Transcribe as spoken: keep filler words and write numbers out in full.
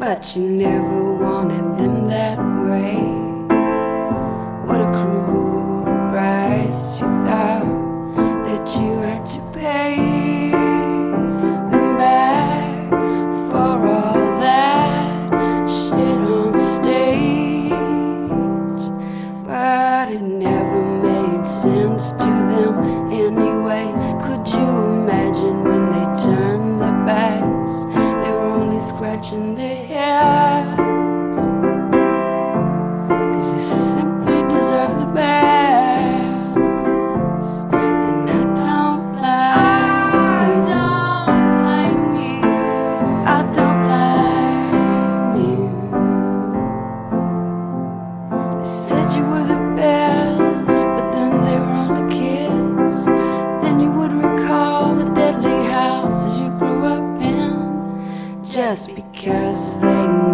but you never wanted them that way. What a cruel price you thought that you had to pay them back for all that shit on stage. But it never made sense to them anyway. Could you imagine when they turned their backs, they were only scratching their heads? 'Cause you simply deserve the best. And I don't blame you. I don't blame you. I don't blame you. They said you were the best, but then they were only kids. Then you would recall the deadly houses you grew up in, just because they